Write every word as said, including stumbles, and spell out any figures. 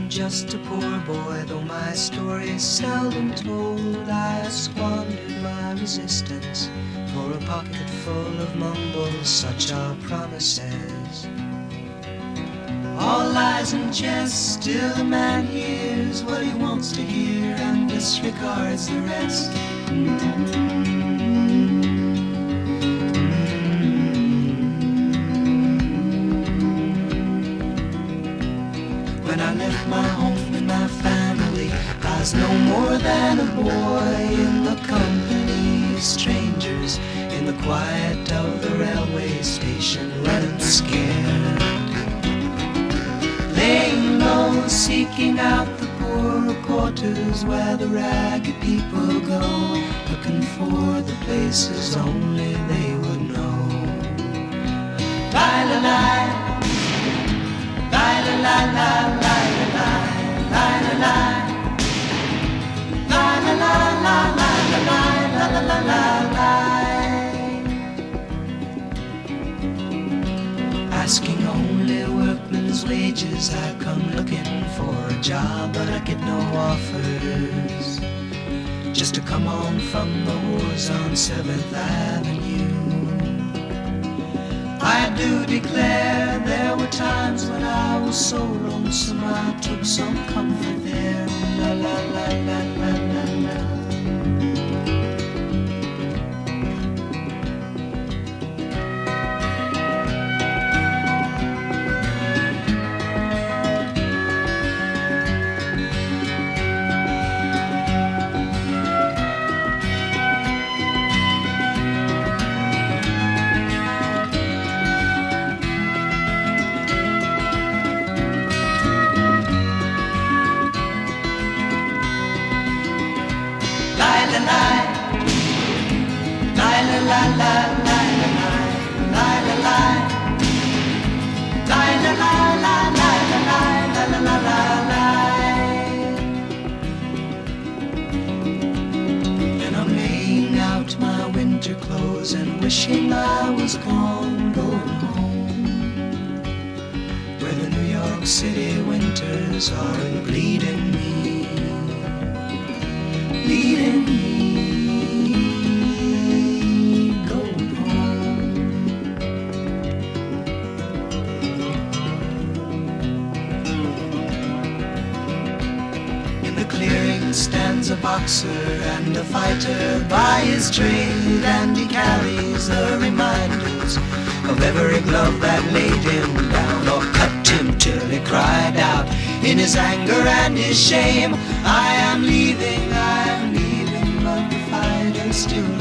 just a poor boy, though my story is seldom told. I squandered my resistance for a pocket full of mumbles, such are promises. All lies and jest, still a man hears what he wants to hear and disregards the rest. When I left my home and my family, I was no more than a boy in the company of strangers, in the quiet of the railway station, running scared, laying low, seeking out the poorer quarters where the ragged people go, looking for the places only they would know. Lie-la-lie, lie-la-lie-lie, lie-la-lie, asking only workmen's wages, I come looking for a job, but I get no offers. Just to come on from the wars on seventh avenue. I do declare there were times when I was so lonesome I took some comfort there. La la la la la la la. And I'm laying out my winter clothes and wishing I was gone, going home, where the New York City winters are bleeding me, bleeding me. Stands a boxer and a fighter by his trade, and he carries the reminders of every glove that laid him down or cut him till he cried out in his anger and his shame, I am leaving, I am leaving, but the fighter still